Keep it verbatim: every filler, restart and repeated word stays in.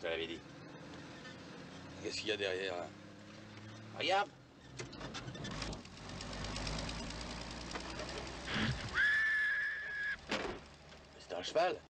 Je te l'avais dit. Qu'est-ce qu'il y a derrière là? Regarde! C'est un cheval!